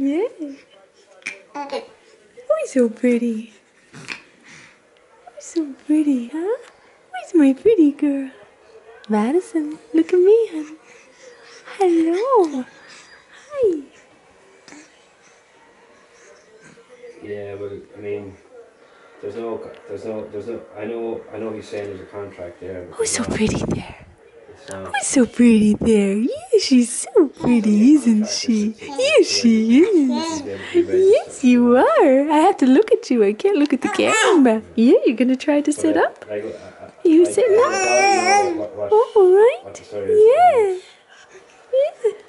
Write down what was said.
Yeah. Oh, he's so pretty. Oh, so pretty, huh? Where's my pretty girl? Madison, look at me, honey. Hello. Hi. Yeah, but I mean, I know he's saying there's a contract there, but Who's so not. pretty there? It's not. Who's so pretty there? Yeah, she's so pretty, isn't she? Yes, she is. Yes, you are. I have to look at you. I can't look at the camera. Yeah, you're gonna try to sit up? You sitting up? I don't know what All right. the story is. Yeah. Yeah.